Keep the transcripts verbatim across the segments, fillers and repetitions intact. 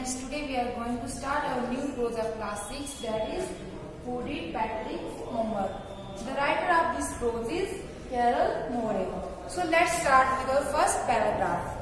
students, today we are going to start our new prose of class six, that is Who Did Patrick's Homework. The writer of this prose is Carol Moore. So let's start with our first paragraph.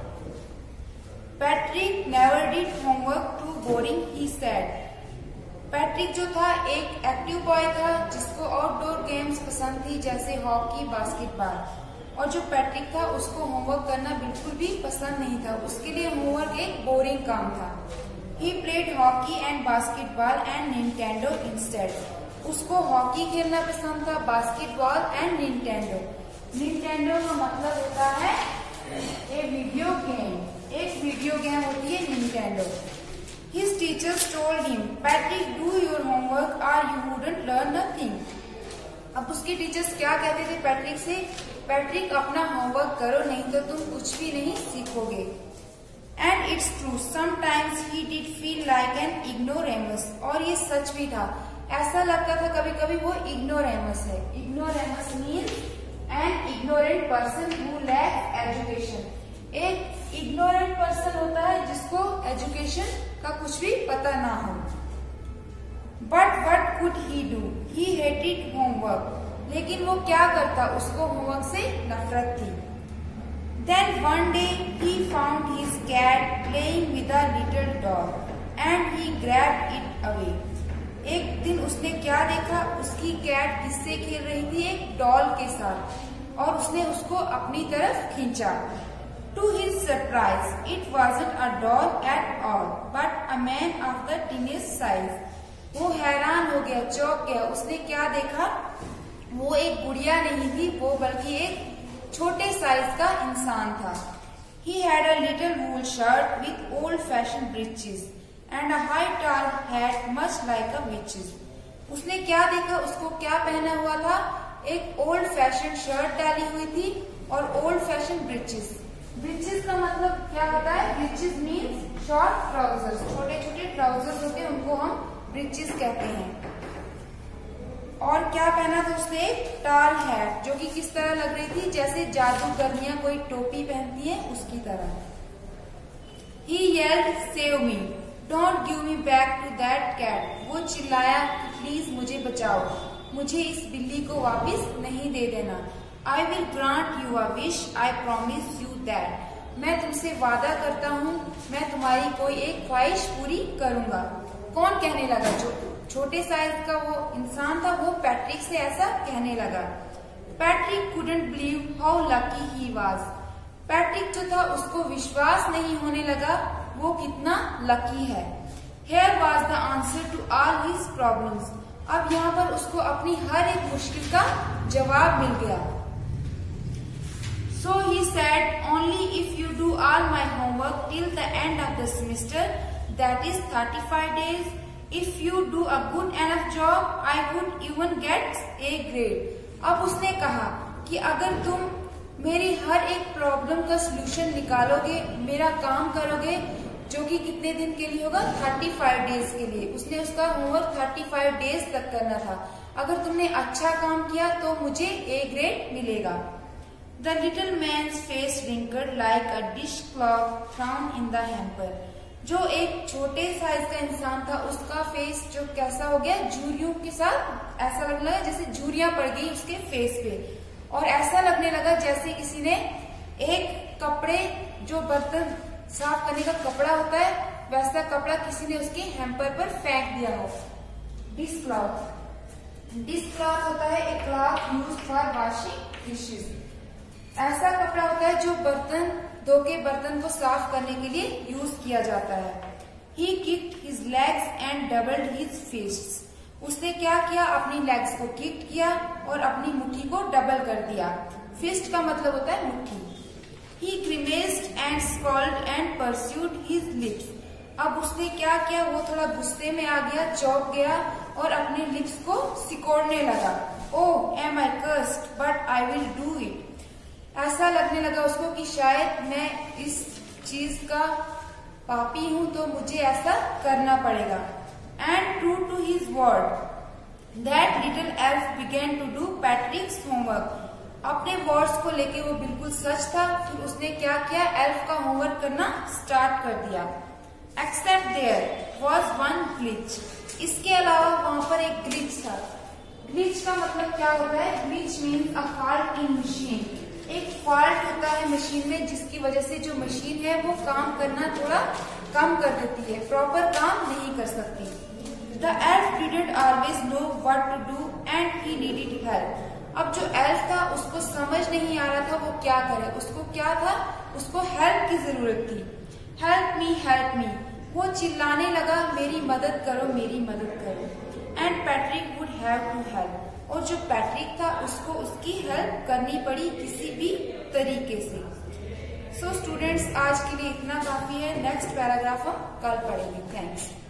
Patrick never did homework, too boring, he said. Patrick जो था एक active boy था जिसको outdoor games पसंद थी जैसे hockey, basketball, और जो पैट्रिक था उसको होमवर्क करना बिल्कुल भी पसंद नहीं था। उसके लिए होमवर्क एक बोरिंग काम था। He played hockey and basketball and Nintendo instead. उसको हॉकी खेलना पसंद था, बास्केटबॉल एंड निंटेंडो। निंटेंडो का मतलब होता है ए वीडियो गेम। एक वीडियो गेम होती है Nintendo. His teachers told him, Patrick, do your homework or you wouldn't learn nothing. अब उसके टीचर्स क्या कहते थे पैट्रिक से? पैट्रिक अपना होमवर्क करो नहीं तो तुम कुछ भी नहीं सीखोगे। And it's true, sometimes he did feel like an ignoramus. और ये सच भी था, ऐसा लगता था कभी कभी वो ignoramus है। Ignoramus means an ignorant person who lacks education. एक इग्नोरेंट पर्सन होता है जिसको एजुकेशन का कुछ भी पता ना हो। But what could he do? He hated homework. लेकिन वो क्या करता? उसको होमवर्क से नफरत थी। Then one day he found his cat playing with a little dog and he grabbed it away. एक दिन उसने क्या देखा? उसकी कैट किससे खेल रही थी? एक डॉल के साथ, और उसने उसको अपनी तरफ खींचा। To his surprise, it wasn't a doll at all, but a man of the teenage size. वो हैरान हो गया, चौंक गया। उसने क्या देखा? वो एक गुड़िया नहीं थी, वो बल्कि एक छोटे साइज का इंसान था। He had a little wool shirt with old-fashioned breeches and a high tall hat much like a witch's. उसने क्या देखा? उसको क्या पहना हुआ था? एक ओल्ड फैशन शर्ट डाली हुई थी और ओल्ड फैशन ब्रीचेस। ब्रीचेस का मतलब क्या होता है? Breeches means short trousers. छोटे छोटे ट्राउजर्स होते हैं, उनको हम ब्रीचेस कहते हैं। और क्या पहना था उसने? एक टाल हैट, जो कि किस तरह लग रही थी? जैसे जादूगरनियां कोई टोपी पहनती है उसकी तरह। He yelled, "Save me! Don't give me back to that cat." वो चिल्लाया, प्लीज मुझे बचाओ, मुझे इस बिल्ली को वापस नहीं दे देना। I will grant you a wish, I promise you that. मैं तुमसे वादा करता हूँ, मैं तुम्हारी कोई एक ख्वाहिश पूरी करूंगा। कौन कहने लगा? जो छोटे साइज का वो इंसान था, वो पैट्रिक से ऐसा कहने लगा। Patrick couldn't believe how lucky he was. Patrick जो था उसको विश्वास नहीं होने लगा वो कितना लकी है। Here was the answer to all his problems. अब यहाँ पर उसको अपनी हर एक मुश्किल का जवाब मिल गया। So he said, only if you do all my homework till the end of the semester, that is thirty-five days. If you do a good enough job, I would even get A grade. अब उसने कहा कि अगर तुम मेरी हर एक problem का solution निकालोगे, मेरा काम करोगे, जो कि कितने दिन के लिए होगा? पैंतीस डेज के लिए। उसने उसका होमवर्क पैंतीस डेज तक करना था। अगर तुमने अच्छा काम किया तो मुझे ए ग्रेड मिलेगा। The little man's face wrinkled like a dishcloth thrown in the hamper. जो एक छोटे साइज का इंसान था उसका फेस जो कैसा हो गया? झुर्रियों के साथ, ऐसा लगने लगा जैसे झुर्रियां पड़ गई उसके फेस पे, और ऐसा लगने लगा जैसे किसी ने एक कपड़े, जो बर्तन साफ करने का कपड़ा होता है, वैसा कपड़ा किसी ने उसके हैम्पर पर फेंक दिया हो। डिशक्लॉथ। डिशक्लॉथ होता है एक cloth used for washing dishes. ऐसा कपड़ा होता है जो बर्तन धो के बर्तन को साफ करने के लिए यूज किया जाता है। He kicked his legs and doubled his fists. उसने क्या किया? अपनी लेग्स को किक किया और अपनी मुट्ठी को डबल कर दिया। फिस्ट का मतलब होता है मुट्ठी। He grimaced and scowled and pursued his lips. अब उसने क्या किया? वो थोड़ा गुस्से में आ गया, चौंक गया और अपने लिप्स को सिकोड़ने लगा। Oh, am I cursed? But I will do it. ऐसा लगने लगा उसको कि शायद मैं इस चीज का पापी हूं तो मुझे ऐसा करना पड़ेगा। And true to his word, that little elf began to do Patrick's homework. अपने वर्ड्स को लेके वो बिल्कुल सच था। फिर उसने क्या किया? एल्फ का होमवर्क करना स्टार्ट कर दिया। Except there was one glitch. इसके अलावा वहां पर एक ग्लिच था। ग्लिच का मतलब क्या होता है? Glitch means a fault in machine. एक फॉल्ट होता है मशीन में जिसकी वजह से जो मशीन है वो काम करना थोड़ा कम कर देती है, प्रॉपर काम नहीं कर सकती। The elf didn't always know what to do and he needed help. अब जो एल्फ था उसको समझ नहीं आ रहा था वो क्या करे, उसको क्या था, उसको हेल्प की जरूरत थी। हेल्प मी हेल्प मी, वो चिल्लाने लगा मेरी मदद करो मेरी मदद करो। And Patrick would have to help, और जो पैट्रिक था उसको उसकी हेल्प करनी पड़ी किसी भी तरीके से। सो so, स्टूडेंट्स आज के लिए इतना काफी है। नेक्स्ट पैराग्राफ हम कल पढ़ेंगे। थैंक्स।